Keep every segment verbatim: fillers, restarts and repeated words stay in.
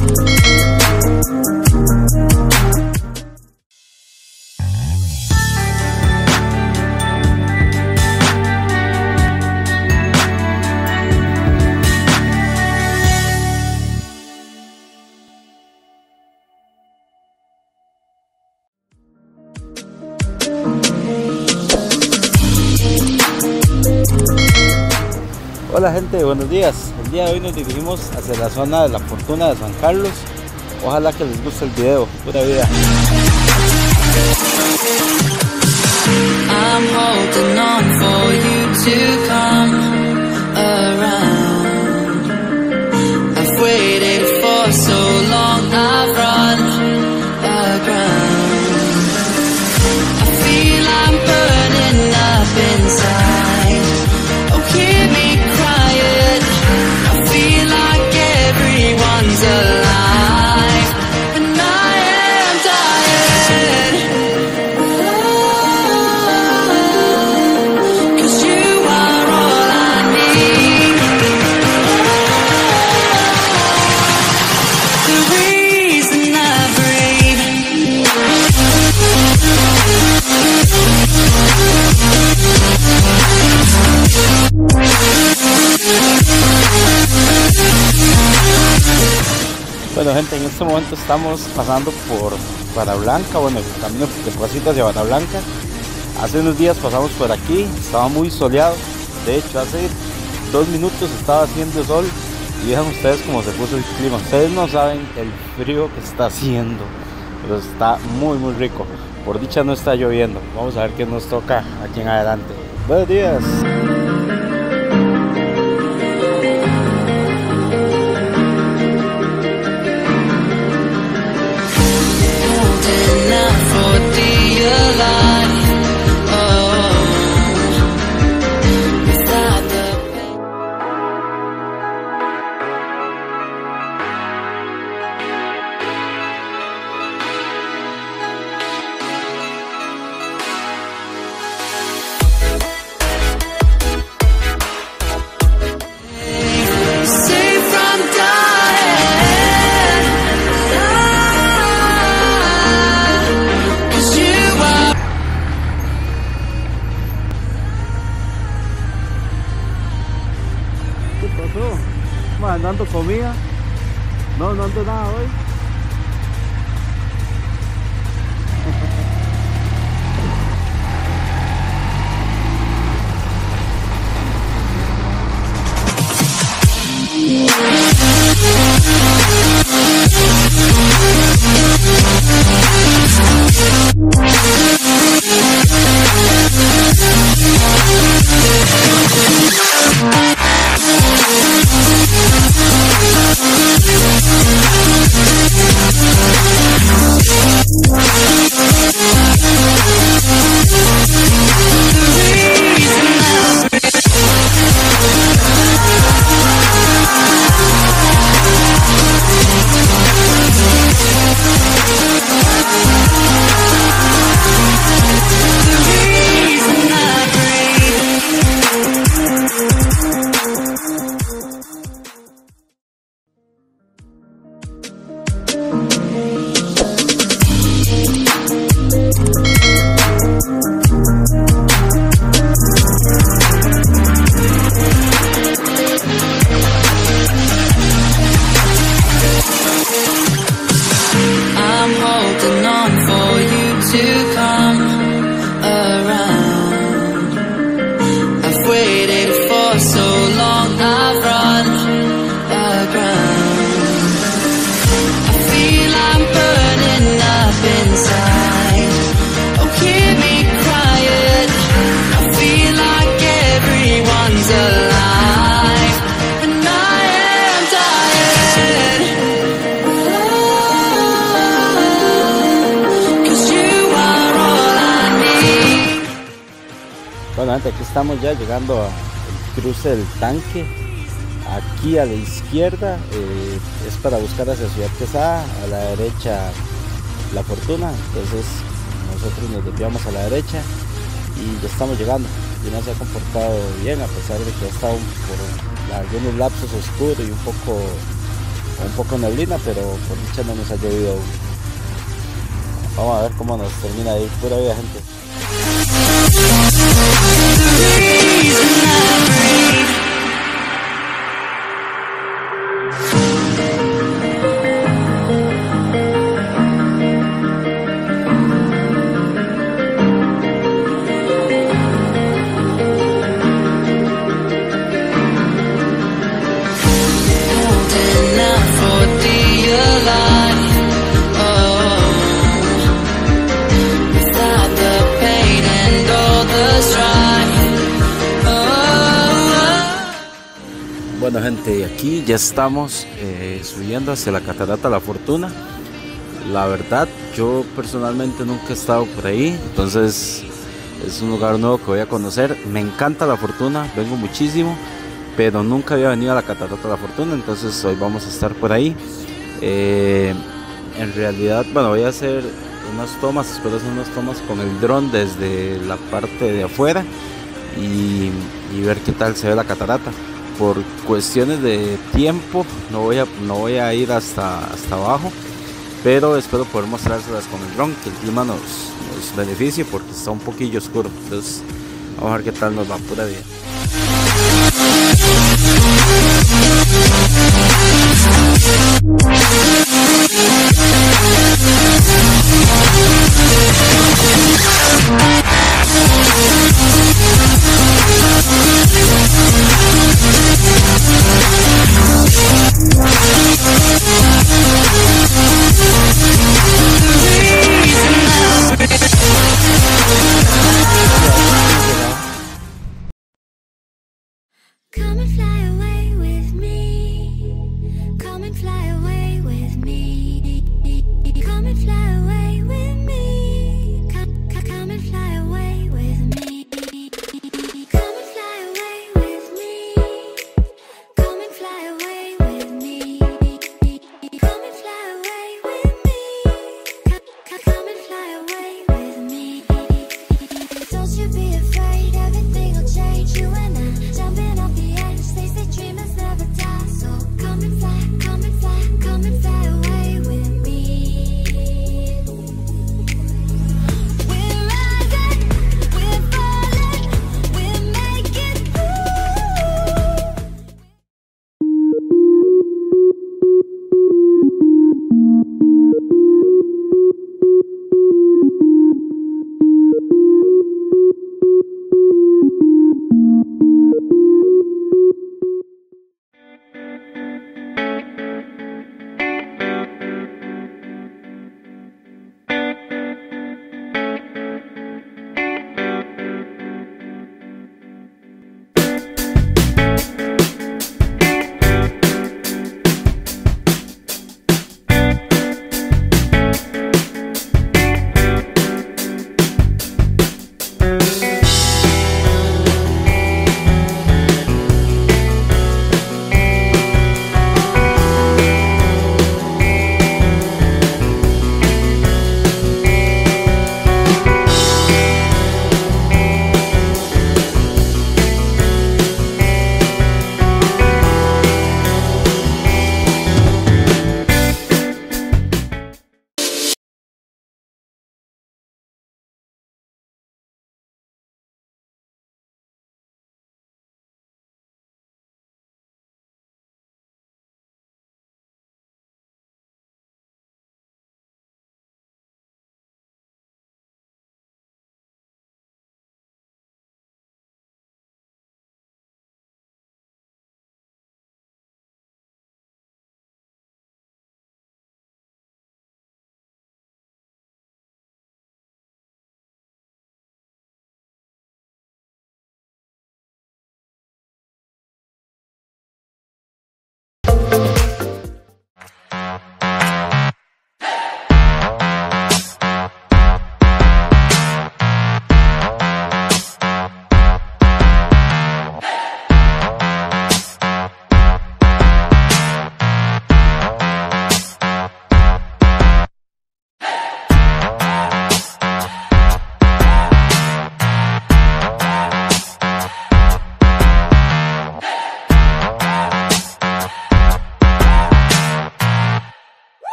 Hola gente, buenos días. El día de hoy nos dirigimos hacia la zona de La Fortuna de San Carlos. Ojalá que les guste el video. Pura vida. I'm holding on for you to come around. I've waited for so long, I've run aground. I feel I'm burning up inside. Oh, hear me crying. I feel like everyone's alive, and I am dying. Oh, 'cause you are all I need. Oh, the reason I breathe. Bueno gente, en este momento estamos pasando por Barra Blanca, bueno, el camino de Placita hacia Barra Blanca. Hace unos días pasamos por aquí, estaba muy soleado, de hecho hace dos minutos estaba haciendo sol y vean ustedes cómo se puso el clima. Ustedes no saben el frío que está haciendo, pero está muy muy rico. Por dicha no está lloviendo. Vamos a ver qué nos toca aquí en adelante. Buenos días. No ando comida, no, no ando nada hoy. Bueno, gente, aquí estamos ya llegando al cruce del tanque. Aquí a la izquierda eh, es para buscar hacia Ciudad Quesada, a la derecha La Fortuna. Entonces nosotros nos desviamos a la derecha y ya estamos llegando. Y no se ha comportado bien, a pesar de que ha estado por algunos lapsos oscuros y un poco un poco de neblina, pero por dicha no nos ha llovido aún. Vamos a ver cómo nos termina ahí, pura vida, gente. Bueno, gente, aquí ya estamos eh, subiendo hacia la Catarata La Fortuna. La verdad, yo personalmente nunca he estado por ahí, entonces es un lugar nuevo que voy a conocer. Me encanta La Fortuna, vengo muchísimo, pero nunca había venido a la Catarata La Fortuna, entonces hoy vamos a estar por ahí. Eh, en realidad, bueno, voy a hacer unas tomas, espero hacer unas tomas con el dron desde la parte de afuera y, y ver qué tal se ve la catarata. Por cuestiones de tiempo no voy a, no voy a ir hasta, hasta abajo, pero espero poder mostrárselas con el dron, que el clima nos, nos beneficie porque está un poquillo oscuro. Entonces vamos a ver qué tal nos va, pura vida. Come and fly away with me. Come and fly away with me. Come and fly away with me. Come, come, come and fly away with me. Come and fly away with me. Come and fly away with me. Come and fly away with me. Come, come and fly away with me. Don't you be afraid, everything will change. You and I jumping off the edge. They say dreamers never die. So come and fly, come and fly, come and fly away with me. We're rising, we're falling, we're making through.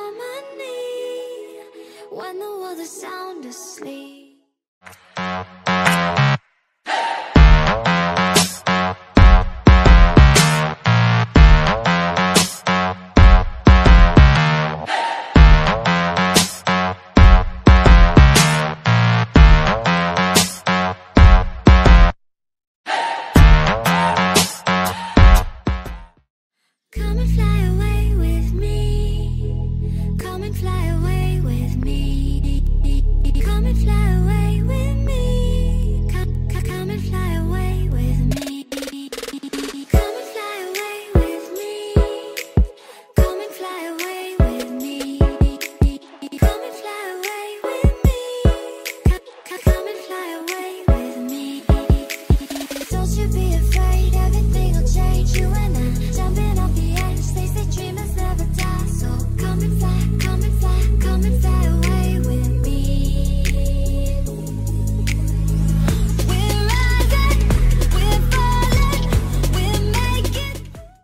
harmony when the world is sound asleep. Come and fly away with me. Come and fly away with me. Come and fly away with me. Come, come, come and fly away with me. Come and fly away with me. Come and fly away with me. Come and fly away with me. Come, come, come and fly away with me. Don't you be afraid, everything will change. You and I jumping off the edge. They say dreamers never die. So come and fly, come and fly, come and fly away with me. We're rising, we're falling, we're making.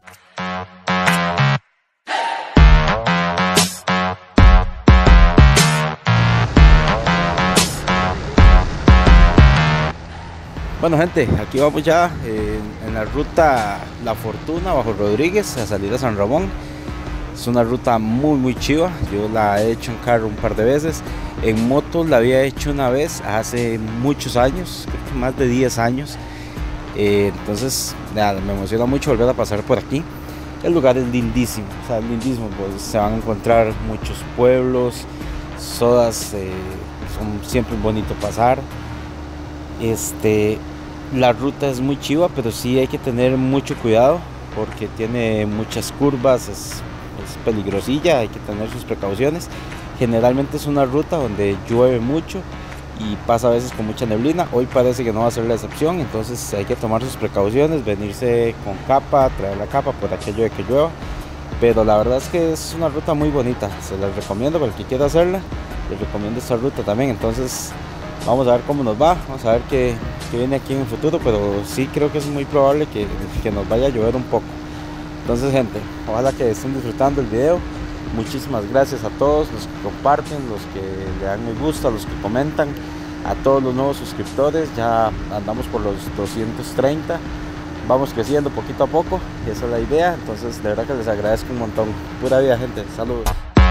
Bueno gente, aquí vamos ya eh, en la ruta La Fortuna bajo Rodríguez a salir a San Ramón. Es una ruta muy muy chiva, yo la he hecho en carro un par de veces, en moto la había hecho una vez hace muchos años, creo que más de diez años, eh, entonces nada, me emociona mucho volver a pasar por aquí. El lugar es lindísimo, o sea, es lindísimo, pues se van a encontrar muchos pueblos, sodas, eh, son siempre bonito pasar. Este, la ruta es muy chiva, pero sí hay que tener mucho cuidado porque tiene muchas curvas, es, es peligrosilla, hay que tener sus precauciones. Generalmente es una ruta donde llueve mucho y pasa a veces con mucha neblina. Hoy parece que no va a ser la excepción, entonces hay que tomar sus precauciones, venirse con capa, traer la capa por aquello de que llueva. Pero la verdad es que es una ruta muy bonita, se las recomiendo para el que quiera hacerla, les recomiendo esta ruta también. Entonces vamos a ver cómo nos va, vamos a ver qué, qué viene aquí en el futuro, pero sí creo que es muy probable que, que nos vaya a llover un poco. Entonces gente, ojalá que estén disfrutando el video. Muchísimas gracias a todos los que comparten, los que le dan me gusta, los que comentan, a todos los nuevos suscriptores. Ya andamos por los doscientos treinta, vamos creciendo poquito a poco y esa es la idea. Entonces de verdad que les agradezco un montón. Pura vida gente, saludos.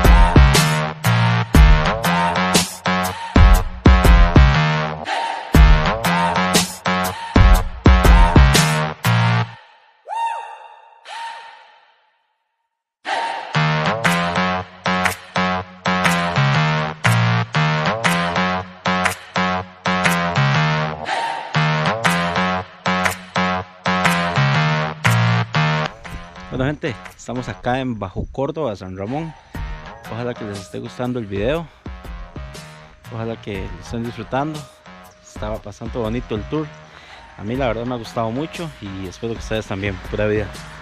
Bueno gente, estamos acá en Bajo Córdoba, San Ramón. Ojalá que les esté gustando el video, ojalá que lo estén disfrutando. Estaba bastante bonito el tour, a mí la verdad me ha gustado mucho y espero que ustedes también. Pura vida.